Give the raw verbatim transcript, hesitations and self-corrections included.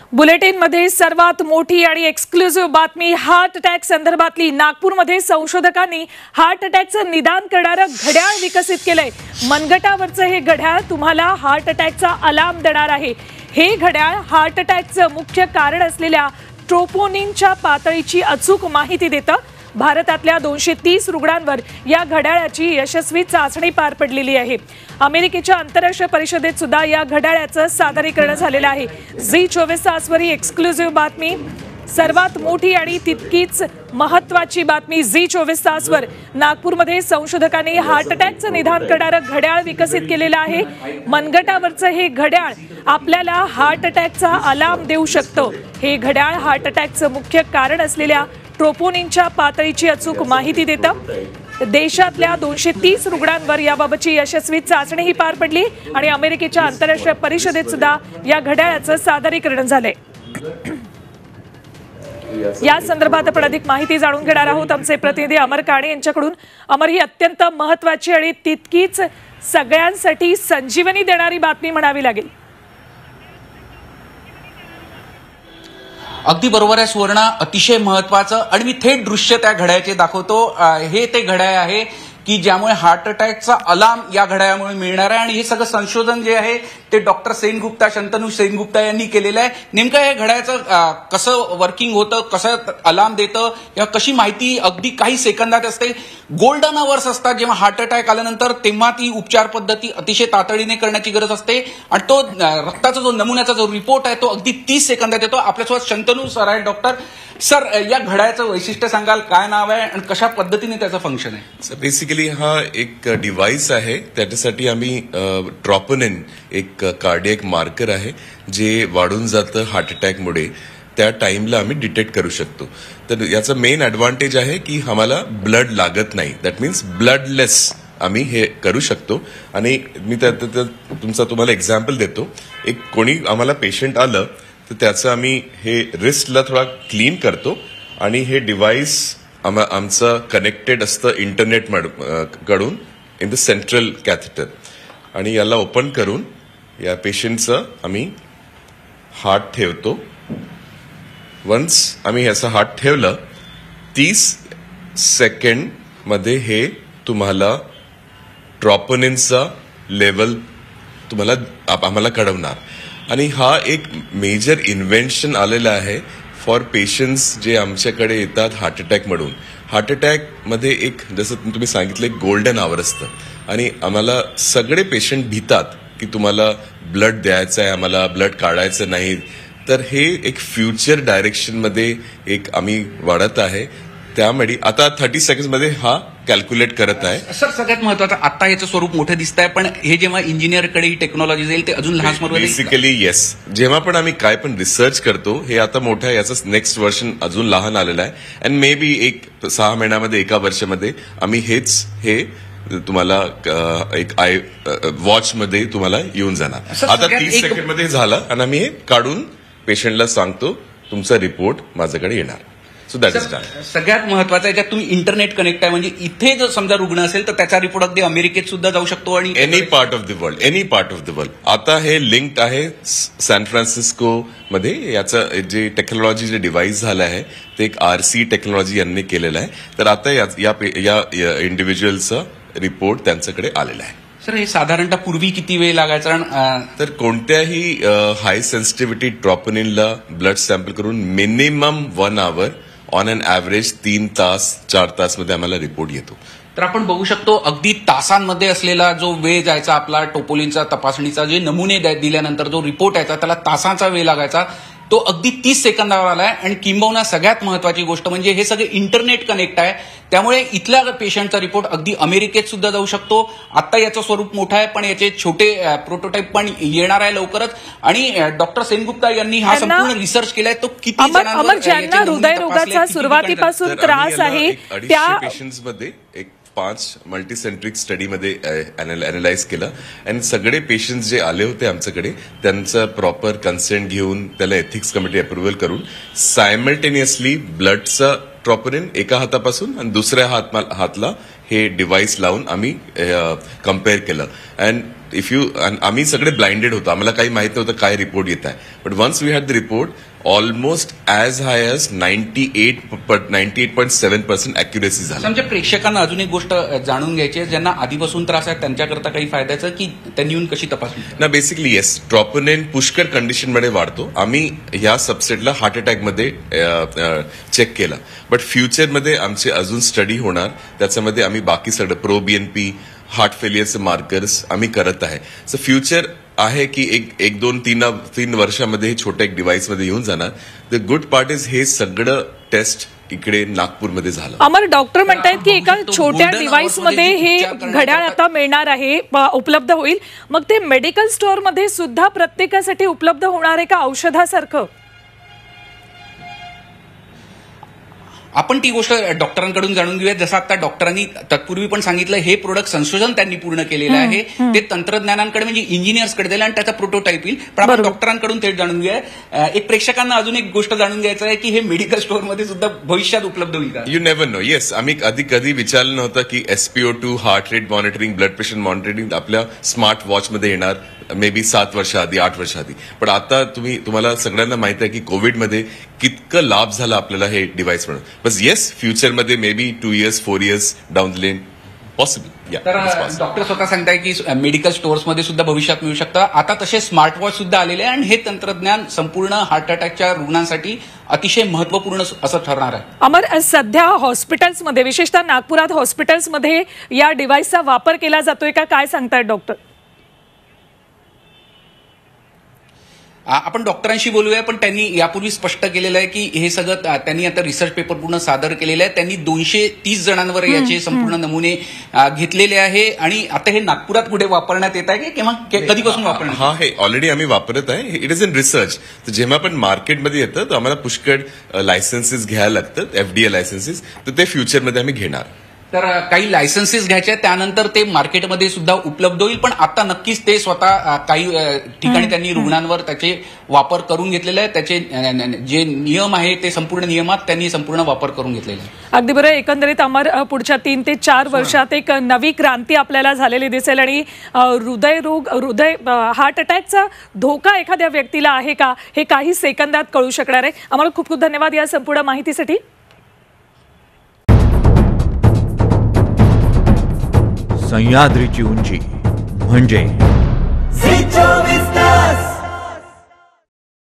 बुलेटिनमध्ये सर्वात मोठी आणि एक्सक्लुझिव्ह बातमी हार्ट अटॅक संदर्भातली। नागपूरमध्ये संशोधकांनी हार्ट अटॅकचं निदान करणारं घड्याळ विकसित केलंय। मनगटावरचं हे घड्याळ तुम्हाला हार्ट अटॅकचा अलार्म देणार आहे। हे घड्याळ हार्ट अटॅकचं मुख्य कारण असलेल्या ट्रोपोनिनच्या पातळीची अचूक माहिती देतं। भारतातल्या दोनशे तीस रुग्णांवर या घड्याळाची यशस्वी चाचणी पार पडलेली आहे। अमेरिकेच्या आंतरराष्ट्रीय परिषदेत सुद्धा या घड्याळाचं सादरीकरण झालेलं आहे। झी चोवीस तासवरी एक्सक्लुझिव्ह बातमी, सर्वात मोठी आणि तितकीच महत्त्वाची बातमी झी चोवीस तासवर। नागपूरमध्ये संशोधकांनी हार्ट अटॅकचं निदान करणारं घड्याळ विकसित केलेलं आहे। मनगटावरचं हे घड्याळ आपल्याला हार्ट अटॅकचा अलार्म देऊ शकतं। हे घड्याळ हार्ट अटॅकचं मुख्य कारण असलेल्या ट्रोपोनिनच्या पातळीची अचूक माहिती देतं। देशातल्या दोनशे तीस रुग्णांवर याबाबतची यशस्वी चाचणी ही पार पडली आणि अमेरिकेच्या आंतरराष्ट्रीय परिषदेत सुद्धा या घड्याळाचं सादरीकरण झालंय। या संदर्भात आपण अधिक माहिती जाणून घेणार आहोत आमचे प्रतिनिधी अमर काणे यांच्याकडून। अमर, ही अत्यंत महत्त्वाची आणि तितकीच सगळ्यांसाठी संजीवनी देणारी बातमी म्हणावी लागेल। अगदी बरोबर आहे सुवर्णा, अतिशय महत्त्वाचं आणि मी थेट दृश्य त्या घड्याळाचे दाखवतो। हे ते घड्याळ आहे की ज्यामुळे हार्ट अटॅकचा अलार्म या घड्याळामुळे मिळणार आहे आणि हे सगळं संशोधन जे आहे ते डॉक्टर सेनगुप्ता, शंतनू सेनगुप्ता यांनी केलेलं आहे। नेमकं हे घड्याळाचं कसं वर्किंग होतं, कसं अलार्म देतं, या कशी माहिती अगदी काही सेकंदात असते। गोल्डन अवर्स असतात जेव्हा हार्ट अटॅक आल्यानंतर, तेव्हा ती उपचार पद्धती अतिशय तातडीने करण्याची गरज असते आणि तो रक्ताचा जो नमुन्याचा जो रिपोर्ट आहे तो अगदी तीस सेकंदात येतो। आपल्यासोबत शंतनू सर आहे। डॉक्टर सर, या घड्याळाचं वैशिष्ट्य सांगाल, काय नाव आहे आणि कशा पद्धतीने त्याचं फंक्शन आहे? बेसिकली हा एक डिव्हाइस आहे, त्याच्यासाठी आम्ही ट्रोपोनिन एक कार्डियक मार्कर आहे जे वाढून जातं हार्ट अटॅकमुळे, त्या टाइमला आम्ही डिटेक्ट करू शकतो। तर याचा मेन ॲडव्हान्टेज आहे की आम्हाला ब्लड लागत नाही, दॅट मीन्स ब्लडलेस आम्ही हे करू शकतो। आणि मी त्या तुमचा तुम्हाला एक्झाम्पल देतो। एक कोणी आम्हाला पेशंट आलं तर त्याचं आम्ही हे रिस्टला थोडा क्लीन करतो आणि हे डिव्हाइस आमचं कनेक्टेड असतं इंटरनेट कडून इन द सेंट्रल कॅथेटर, आणि याला ओपन करून या पेशंटचं आम्ही हार्ट ठेवतो। वन्स आम्ही ह्याचं हार्ट ठेवलं, तीस सेकंड मध्ये हे तुम्हाला ट्रोपोनिनचा लेवल तुम्हाला आम्हाला कळवणार। आणि हा एक मेजर इन्व्हेन्शन आलेला आहे फॉर पेशंट्स जे आमच्याकडे येतात हार्ट अटॅक म्हणून। हार्ट अटॅक मध्ये एक जसं तुम्ही सांगितलं एक गोल्डन आवर असतं आणि आम्हाला सगळे पेशंट भीतात की तुम्हाला ब्लड द्यायचं आहे, आम्हाला ब्लड काढायचं नाही। तर हे एक फ्युचर डायरेक्शन मध्ये एक आम्ही वाढत आहे। त्यामुळे आता थर्टी सेकंड मध्ये हा कॅल्क्युलेट करत आहे। सर, सगळ्यात महत्वाचं आता याचं स्वरूप मोठं दिसत आहे, पण हे जेव्हा इंजिनियरकडे ही टेक्नॉलॉजी जाईल ते अजून लहान स्वरूपात। बेसिकली येस, जेव्हा पण आम्ही काय पण रिसर्च करतो हे आता मोठं आहे, याचं नेक्स्ट वर्जन अजून लहान आलेलं आहे अँड मे बी एक सहा महिन्यामध्ये एका वर्षामध्ये आम्ही हेच हे तुम्हाला एक आय वॉच मध्ये तुम्हाला येऊन जाणार। आता तीस सेकंड मध्ये झालं आणि आम्ही हे काढून पेशंटला सांगतो तुमचा रिपोर्ट माझ्याकडे येणार। So that is done. सगळ्यात महत्वाचं आहे तुम्ही इंटरनेट कनेक्ट आहे, म्हणजे इथे जर समजा रुग्ण असेल तर त्याचा रिपोर्ट अगदी अमेरिकेत सुद्धा जाऊ शकतो आणि any part of the world, any part of the world. आता हे लिंक्ड आहे सॅन फ्रान्सिस्को मध्ये। याचं जे टेक्नॉलॉजी जे डिव्हाइस झालं आहे ते एक आर सी टेक्नॉलॉजी यांनी केलेलं आहे। तर आता या इंडिव्हिज्युअलचा रिपोर्ट त्यांच्याकडे आलेला आहे। सर, हे साधारणतः पूर्वी किती वेळ लागायचा? तर कोणत्याही हाय सेन्सिटिव्हिटी ट्रोपोनिनला ब्लड सॅम्पल करून minimum one hour on an average तीन तास चार तास मध्ये आम्हाला रिपोर्ट येतो। तर आपण बघू शकतो अगदी तासांमध्ये असलेला जो वेळ जायचा आपला टोपोलिनचा तपासणीचा, जे नमुने दिल्यानंतर जो रिपोर्ट यायचा त्याला तासांचा वेळ लागायचा, तो अगदी तीस सेकंदावर आलाय। आणि किंबहुना सगळ्यात महत्वाची गोष्ट म्हणजे हे सगळे इंटरनेट कनेक्ट आहे, त्यामुळे इथल्या पेशंटचा रिपोर्ट अगदी अमेरिकेत सुद्धा जाऊ शकतो। आता याचं स्वरूप मोठं आहे, पण याचे छोटे प्रोटोटाईप पण येणार आहे लवकरच। आणि डॉक्टर सेनगुप्ता यांनी हा संपूर्ण रिसर्च केलाय, तो किती जणांवर ज्यांना हृदयरोगाचा सुरुवातीपासून त्रास आहे त्या पेशंट्समध्ये एक पाच मल्टीसेंट्रिक स्टडीमध्ये अॅनालाइज केलं आणि सगळे पेशंट्स जे आले होते आमच्याकडे त्यांचं प्रॉपर कन्सेंट घेऊन त्याला एथिक्स कमिटी अप्रुव्हल करून सायमल्टेनियसली ब्लडचं ट्रोपोनिन एका हातापासून आणि दुसऱ्या हात हातला हे डिव्हाइस लावून आम्ही कम्पेअर केलं अँड इफ यू आम्ही सगळे ब्लाइंडेड होतो, आम्हाला काही माहित नव्हतं काय रिपोर्ट येत आहे. But once we had the report, almost as high as ninety eight ninety eight point seven percent accuracy झाली. आमच्या प्रेक्षकांना अजून एक गोष्ट जाणून घ्यायची आहे, ज्यांना आधीपासून त्रास आहे त्यांच्याकरता काही फायद्याचं की त्यांनी येऊन कशी तपासणी ना. बेसिकली येस, ट्रॉपोनिन पुष्कळ कंडिशनमध्ये वाढतो. आम्ही ह्या सबसेटला हार्ट अटॅकमध्ये चेक केला, बट फ्युचरमध्ये आमचे अजून स्टडी होणार, त्याच्यामध्ये आम्ही बाकी सगळं प्रो बीएनपी, हार्ट फेलियरचे मार्कर्स आम्ही करत आहे. सो फ्युचर आहे की एक एक दोन तीन तीन वर्षामध्ये हे छोट्या एक डिव्हाइसमध्ये येऊन जाणार. द गुड पार्ट इज हे सगळं टेस्ट इकडे नागपूरमध्ये झालं. अमर, डॉक्टर म्हणतायत की एका छोट्या डिव्हाइस मध्ये हे घड्याळ आता मिळणार आहे, उपलब्ध होईल. मग ते मेडिकल स्टोअर मध्ये सुद्धा प्रत्येकासाठी उपलब्ध होणार आहे का औषधासारखं? आपण ती गोष्ट डॉक्टरांकडून जाणून घेऊया. जसं आता डॉक्टरांनी तत्पूर्वी पण सांगितलं, हे प्रोडक्ट संशोधन त्यांनी पूर्ण केलेलं आहे, ते तंत्रज्ञानांकडे म्हणजे इंजिनियर्सकडे दिलं आणि त्याचा प्रोटोटाईप येईल. पण आपण डॉक्टरांकडून थेट जाणून घेऊया. एक प्रेक्षकांना अजून एक गोष्ट जाणून घ्यायचं आहे की हे मेडिकल स्टोअरमध्ये सुद्धा भविष्यात उपलब्ध होईल का? You never know. येस, आम्ही आधी कधी विचारलं नव्हतं की SPO two, heart rate monitoring, blood pressure monitoring आपल्या स्मार्ट वॉचमध्ये येणार मे बी सात वर्ष आधी, आठ वर्ष आधी. पण आता तुम्ही तुम्हाला सगळ्यांना माहिती आहे की कोविडमध्ये कितकं लाभ झाला आपल्याला हे डिव्हाइस म्हणून. बस येस, फ्युचरमध्ये maybe two years four years down the lane possible. तर डॉक्टर स्वतः सांगताय की मेडिकल स्टोअर्समध्ये सुद्धा भविष्यात मिळू शकतं. आता तसे स्मार्ट वॉच सुद्धा आलेले आहे आणि हे तंत्रज्ञान संपूर्ण हार्ट अटॅकच्या रुग्णांसाठी अतिशय महत्वपूर्ण असं ठरणार आहे. अमर, सध्या हॉस्पिटल्समध्ये, विशेषतः नागपुरात हॉस्पिटल्समध्ये या डिव्हाइसचा वापर केला जातोय का, काय सांगतायत डॉक्टर? आपण डॉक्टरांशी बोलूया, पण त्यांनी यापूर्वी स्पष्ट केलेलं आहे की हे सगळं त्यांनी आता रिसर्च पेपर पूर्ण सादर केलेलं आहे. त्यांनी दोनशे तीस जणांवर याचे संपूर्ण नमुने घेतलेले आहे आणि आता हे नागपुरात कुठे वापरण्यात येत आहे की किंवा कधीपासून वापरण्यात? हा, हे ऑलरेडी आम्ही वापरत आहे. It is in research. तर जेव्हा पण मार्केटमध्ये येतं तर आम्हाला पुष्कळ लायसन्सेस घ्यायला लागतात, एफडीए लायसन्सेस, तर ते फ्युचरमध्ये आम्ही घेणार. तर काही लायसन्सेस घ्यायचे, त्यानंतर ते मार्केटमध्ये सुद्धा उपलब्ध होईल. पण आता नक्कीच ते स्वतः काही ठिकाणी त्यांनी रुग्णांवर त्याचे वापर करून घेतलेले आहे. त्याचे जे नियम आहे ते संपूर्ण नियमात त्यांनी संपूर्ण वापर करून घेतलेले आहे. अगदी बरं. एकंदरीत अमर, पुढच्या तीन ते चार वर्षात एक नवी क्रांती आपल्याला झालेली दिसेल आणि हृदयरोग, हृदय हार्ट अटॅकचा धोका एखाद्या व्यक्तीला आहे का हे काही सेकंदात कळू शकणार आहे. आम्हाला खूप खूप धन्यवाद या संपूर्ण माहितीसाठी. सह्याद्रीची उंची म्हणजे